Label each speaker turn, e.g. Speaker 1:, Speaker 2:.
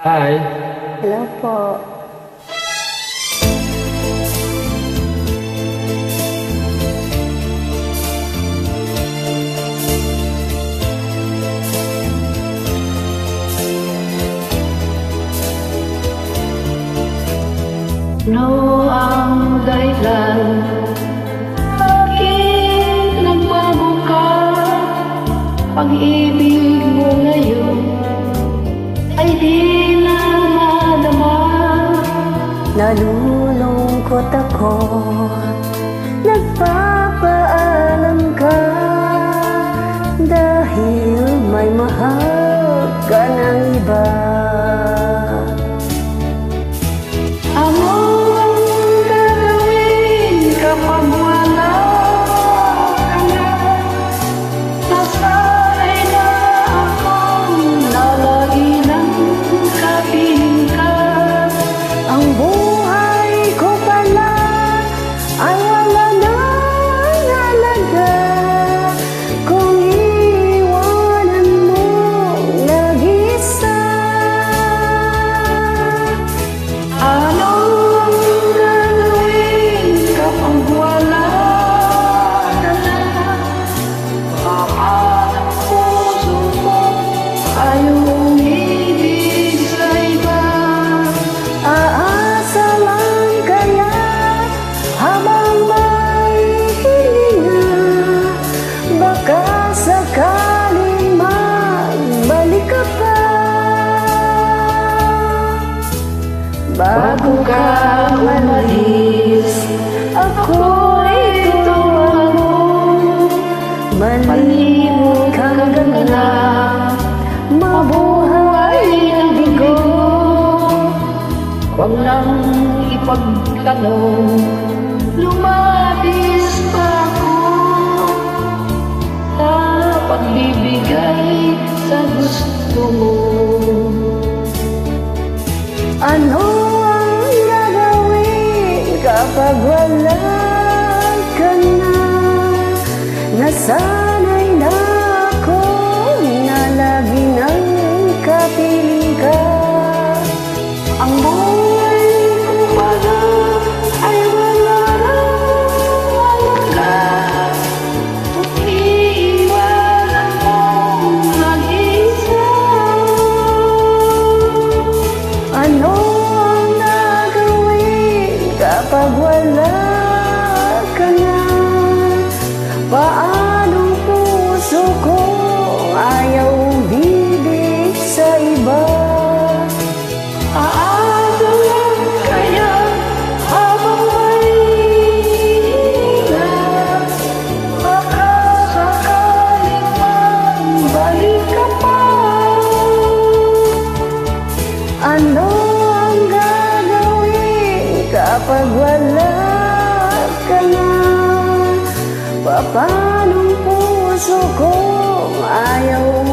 Speaker 1: Hi.
Speaker 2: Hello po.
Speaker 3: Ano ang dahilan? Bakit nagbago ka? Pag-ibig mo ngayon ay di na madama.
Speaker 2: Nalulungkot ako, nagpapaalam ka, dahil may mahal ka ng iba.
Speaker 3: Ano ang gagawin kapag wala ka na? Nasanay na akong nalagi ng kapiling ka.
Speaker 2: Ang buhay ko pala ay wala nang halaga kung iwanan mo nag-isa.
Speaker 3: Ano ang gagawin kapag wala ka na? Baka ng puso ko ayaw umibig sa iba.
Speaker 2: Aasa lang kaya habang may hininga, baka sakaling magbalik ka pa.
Speaker 3: Bago ka umalis, ako'y tumango.
Speaker 2: Malimot hanggang lang, mabuhay ang bigo.
Speaker 3: Huwag nang ipagtanong, lumabis pa ako sa pagbibigay sa gusto mo.
Speaker 2: Ano ang gagawin kapag wala ka na? Nasanay na ako na lagi nang kapiling ka.
Speaker 3: Ang buhay ko pala ay wala nang halaga kung iiwanan mo mag-isa.
Speaker 2: Ano ang gagawin kapag wala ka na? Paanong puso ko ayaw bibig sa iba?
Speaker 3: Aasa lang kaya habang may hininga, baka sakaling magbalik ka pa.
Speaker 2: Ano ang gagawin kapag wala ka na? Paanong puso ko ayaw